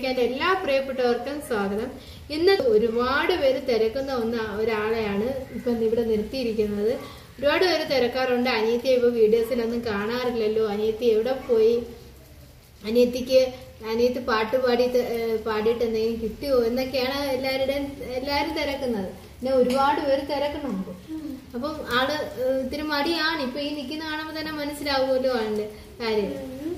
ചോദിക്കാൻ എല്ലാ പ്രിയപ്പെട്ടവർക്കും സ്വാഗതം. ഇന്ന് ഒരുപാട് പേര് തിരക്കുന്ന ഒരാളെയാണ് ഇപ്പം ഇവിടെ നിർത്തിയിരിക്കുന്നത്. ഒരുപാട് പേര് തിരക്കാറുണ്ട്. അനിയത്തിയെ ഇപ്പൊ വീഡിയോസിലൊന്നും കാണാറില്ലല്ലോ, അനിയത്തി എവിടെ പോയി, അനിയത്തി പാട്ട് പാടിയിട്ട് എന്തെങ്കിലും കിട്ടിയോ എന്നൊക്കെയാണ് എല്ലാരും തിരക്കുന്നത്. പിന്നെ ഒരുപാട് പേര് തിരക്കുന്നുണ്ട്. അപ്പം ആള് ഇത്തിരി മടിയാണ്. ഇപ്പൊ ഈ നിൽക്കുന്ന കാണുമ്പോ തന്നെ മനസ്സിലാവുമല്ലോ ആളുടെ കാര്യം.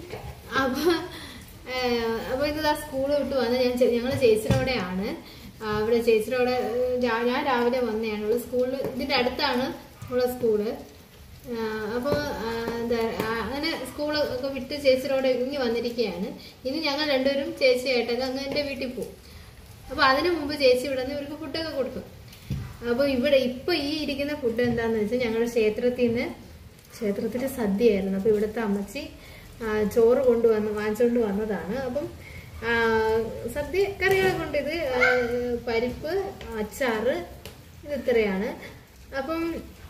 അപ്പൊ ഇത് സ്കൂള് വിട്ട് വന്ന് ഞങ്ങള് ചേച്ചിയോടെയാണ്. അവിടെ ചേച്ചിയോടെ ഞാൻ രാവിലെ വന്നതാണ്. സ്കൂളിൽ ഇതിന്റെ അടുത്താണ് ഉള്ള സ്കൂള്. അപ്പൊ അങ്ങനെ സ്കൂള് ഒക്കെ വിട്ട് ചേച്ചിയോടെ ഇങ്ങി വന്നിരിക്കുകയാണ്. ഇനി ഞങ്ങൾ രണ്ടുപേരും ചേച്ചിയായിട്ടൊക്കെ അങ്ങ് എന്റെ വീട്ടിൽ പോകും. അപ്പൊ അതിനു മുമ്പ് ചേച്ചി ഇവിടെ നിന്ന് ഇവർക്ക് ഫുഡൊക്കെ കൊടുക്കും. അപ്പൊ ഇപ്പൊ ഈ ഇരിക്കുന്ന ഫുഡ് എന്താന്ന് വെച്ചാൽ ഞങ്ങളുടെ ക്ഷേത്രത്തില് സദ്യയായിരുന്നു. അപ്പൊ ഇവിടുത്തെ അമ്മച്ചി ചോറ് വാങ്ങിച്ചോണ്ട് വന്നതാണ്. അപ്പം സദ്യ കറികളെ കൊണ്ട് ഇത് പരിപ്പ്, അച്ചാറ്, ഇത് ഇത്രയാണ്. അപ്പം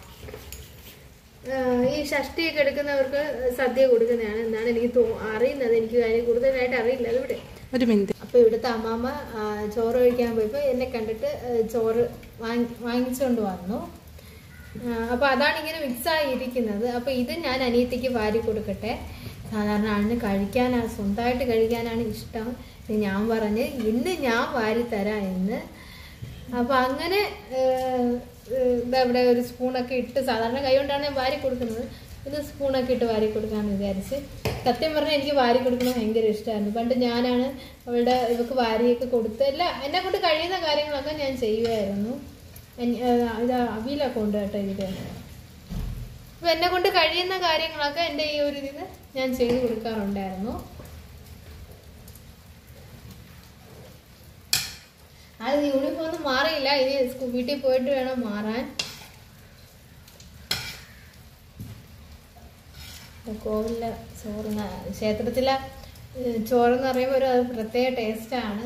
ഈ ഷഷ്ടിയൊക്കെ എടുക്കുന്നവർക്ക് സദ്യ കൊടുക്കുന്നതാണ് എന്നാണ് എനിക്ക് അറിയുന്നത്. എനിക്ക് കാര്യം കൂടുതലായിട്ട് അറിയില്ല. അതിവിടെ അപ്പൊ ഇവിടുത്തെ അമ്മാമ്മ ചോറ് കഴിക്കാൻ പോയപ്പോ എന്നെ കണ്ടിട്ട് ചോറ് വാങ്ങിച്ചുകൊണ്ട് വന്നു. അപ്പൊ അതാണ് ഇങ്ങനെ മിക്സ് ആയിരിക്കുന്നത്. അപ്പൊ ഇത് ഞാൻ അനിയത്തിക്ക് വാരി കൊടുക്കട്ടെ. സാധാരണ ആളിന് സ്വന്തമായിട്ട് കഴിക്കാനാണ് ഇഷ്ടം. ഞാൻ പറഞ്ഞ് ഇന്ന് ഞാൻ വാരി തരാം എന്ന്. അപ്പൊ അങ്ങനെ ഇവിടെ ഒരു സ്പൂണൊക്കെ ഇട്ട്, സാധാരണ കൈ കൊണ്ടാണ് ഞാൻ വാരി കൊടുക്കുന്നത്, ഇത് സ്പൂണൊക്കെ ഇട്ട് വാരി കൊടുക്കാമെന്ന് വിചാരിച്ച്. സത്യം പറഞ്ഞാൽ എനിക്ക് വാരി കൊടുക്കുന്നത് ഭയങ്കര ഇഷ്ടമായിരുന്നു. പണ്ട് ഞാനാണ് ഇവക്ക് വാരിയൊക്കെ കൊടുത്ത് എന്നെ കൊണ്ട് കഴിയുന്ന കാര്യങ്ങളൊക്കെ ഞാൻ ചെയ്യുമായിരുന്നു. ഇത് അവിയിലൊക്കെ ഉണ്ട് കേട്ടോ ഇതിൽ. അപ്പൊ എന്നെ കൊണ്ട് കഴിയുന്ന കാര്യങ്ങളൊക്കെ എൻ്റെ ഈ ഒരു ഇതിന് ഞാൻ ചെയ്ത് കൊടുക്കാറുണ്ടായിരുന്നു. അത് യൂണിഫോം ഒന്നും മാറിയില്ല. ഇനി വീട്ടിൽ പോയിട്ട് വേണം മാറാൻ. കോവിലിലെ ക്ഷേത്രത്തിലെ ചോറെന്ന് പറയുമ്പോൾ ഒരു പ്രത്യേക ടേസ്റ്റാണ്.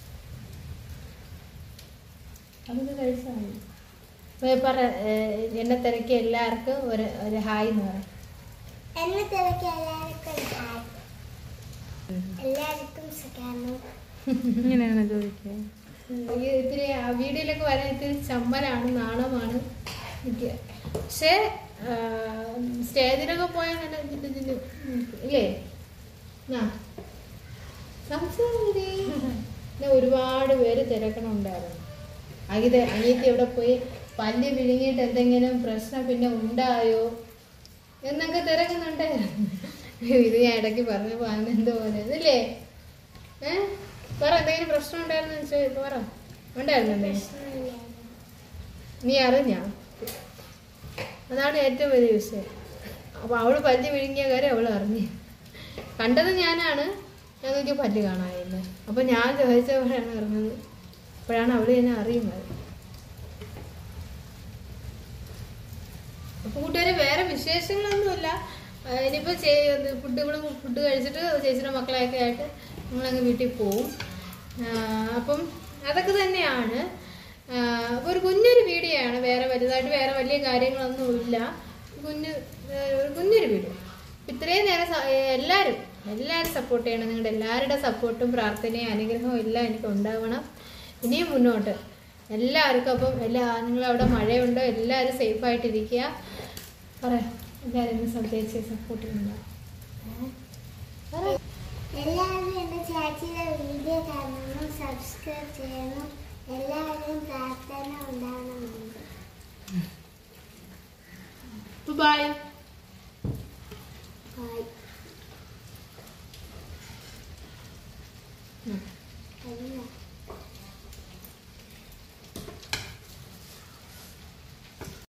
അതൊക്കെ കഴിച്ചാണ്. പറ, എന്നെ തിരക്കി എല്ലാവർക്കും ഒരു ഹായ് എന്ന് പറയും. ഇങ്ങനെയാണ് ചോദിക്കുക. ഇത്തിരി വീഡിയോയിലൊക്കെ വരാൻ ഇത്തിരി ചമ്മലാണ്, നാണമാണ് എനിക്ക്. പക്ഷെ സ്റ്റേജിലൊക്കെ പോയാൽ നല്ല ഇല്ലേ? ഒരുപാട് പേര് തിരക്കണുണ്ടായിരുന്നു. അനിയത്തി എവിടെ പോയി, പല്ല് വിഴുങ്ങിയിട്ട് എന്തെങ്കിലും പ്രശ്നം പിന്നെ ഉണ്ടായോ എന്നൊക്കെ തിരക്കുന്നുണ്ടായിരുന്നു. ഇത് ഞാൻ ഇടയ്ക്ക് പറഞ്ഞപ്പോ എന്തോ പോലെ ഇല്ലേ? പറ, എന്തെങ്കിലും പ്രശ്നം ഉണ്ടായിരുന്നു പറ. ഉണ്ടായിരുന്നല്ലേ? നീ അറിഞ്ഞാ? അതാണ് ഏറ്റവും വലിയ വിഷയം. അപ്പൊ അവള് പല്ല് വിഴുങ്ങിയ കാര്യം അവള് അറിഞ്ഞു. കണ്ടത് ഞാനാണ്. ഞങ്ങൾക്ക് പല്ല് കാണാനില്ല. അപ്പൊ ഞാൻ ചോദിച്ചപ്പോഴാണ് അറിഞ്ഞത്. അപ്പോഴാണ് അവള് എന്നെ അറിയുന്നത്. അപ്പൊ കൂട്ടുകാരെ, വേറെ വിശേഷങ്ങളൊന്നുമില്ല. ഇനിയിപ്പോ ഫുഡ് കഴിച്ചിട്ട് ചേച്ചിയുടെ മക്കളെയൊക്കെ ആയിട്ട് നമ്മളങ്ങ് വീട്ടിൽ പോവും. അപ്പം അതൊക്കെ തന്നെയാണ്. അപ്പൊ ഒരു കുഞ്ഞൊരു വീഡിയോ ആണ്. വേറെ വലിയ കാര്യങ്ങളൊന്നും ഇല്ല. കുഞ്ഞൊരു വീഡിയോ. ഇത്രയും നേരം എല്ലാവരും സപ്പോർട്ട് ചെയ്യണം. നിങ്ങളുടെ എല്ലാവരുടെ സപ്പോർട്ടും പ്രാർത്ഥനയും അനുഗ്രഹവും എല്ലാം എനിക്ക് ഉണ്ടാവണം ഇനിയും മുന്നോട്ട്. എല്ലാവർക്കും അപ്പം നിങ്ങളവിടെ മഴയുണ്ടോ? എല്ലാവരും സേഫായിട്ടിരിക്കുക. പറയാം, എല്ലാവരും ചേച്ചിയെ സപ്പോർട്ട് ചെയ്യുന്നുണ്ടോ? എല്ലാവരും എൻ്റെ ചേച്ചിയുടെ വീഡിയോ കാണണം, സബ്സ്ക്രൈബ് ചെയ്യണം. എല്ലാവരും പ്രാർത്ഥന ഉണ്ടാവണമെന്നുണ്ട്. Bye bye.